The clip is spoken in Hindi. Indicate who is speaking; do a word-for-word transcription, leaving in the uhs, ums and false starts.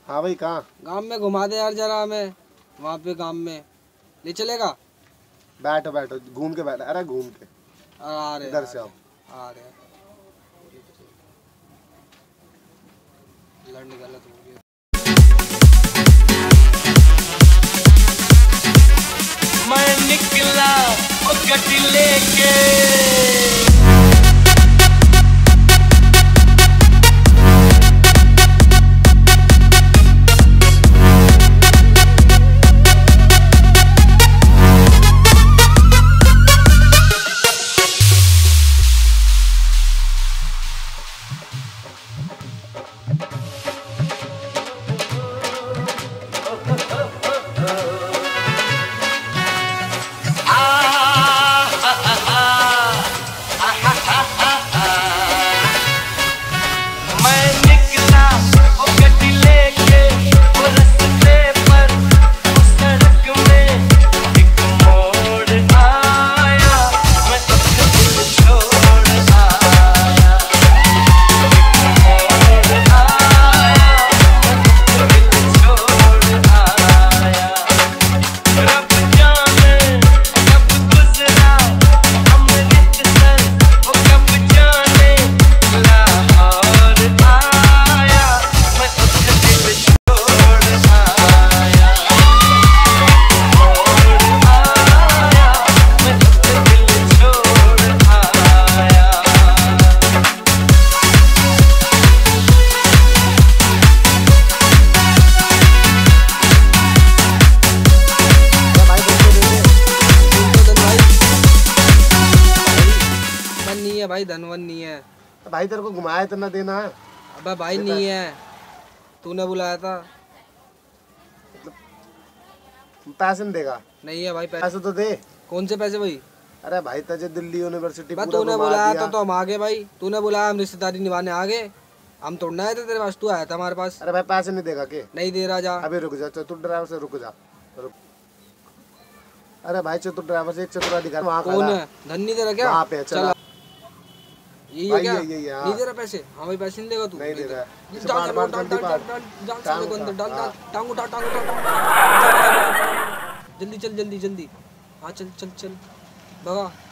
Speaker 1: हाँ भाई कहाँ?
Speaker 2: गांव में घुमा दे यार जरा हमें, वहाँ पे गांव में ले चलेगा?
Speaker 1: बैठो बैठो, घूम के बैठो। अरे घूम के
Speaker 2: आ रहे
Speaker 1: इधर से आओ।
Speaker 2: आ रहे लड़ने गलत हो गया।
Speaker 3: मैं निकला ओ गड्डी लेके,
Speaker 2: भाई धनवन नहीं है
Speaker 1: भाई, तेरे को घुमाया इतना देना है।
Speaker 2: अबे भाई नहीं है, तूने बुलाया था।
Speaker 1: पैसे नहीं देगा?
Speaker 2: नहीं है भाई पैसे,
Speaker 1: पैसे तो दे।
Speaker 2: कौन से पैसे भाई?
Speaker 1: अरे भाई तुझे दिल्ली यूनिवर्सिटी
Speaker 2: पूरा तूने बुलाया था तो हम आ गए भाई, तूने बुलाया हम रिश्तेदारी निभाने आ गए, हम तोड़ना आए थे तेरे पास, तू आया था हमारे पास।
Speaker 1: अरे भाई पैसे नहीं देगा के?
Speaker 2: नहीं दे रहा, जा
Speaker 1: अभी रुक जा, चतुर ड्राइवर से रुक जा रुक। अरे भाई चतुर ड्राइवर से एक चतुर अधिकारी वहाँ
Speaker 2: कौन है? धन नहीं दे रहा क्या?
Speaker 1: वहाँ पे चला
Speaker 2: यही है क्या?
Speaker 1: ये, ये, ये,
Speaker 2: नहीं दे रहा पैसे? हाँ भाई पैसे नहीं देगा तू?
Speaker 1: नहीं दे रहा है।
Speaker 2: डाल डाल डाल डाल डाल डाल साले को अंदर डाल डाल, टांग उठा टांग उठा, जल्दी चल जल्दी जल्दी, हाँ चल चल चल भगा।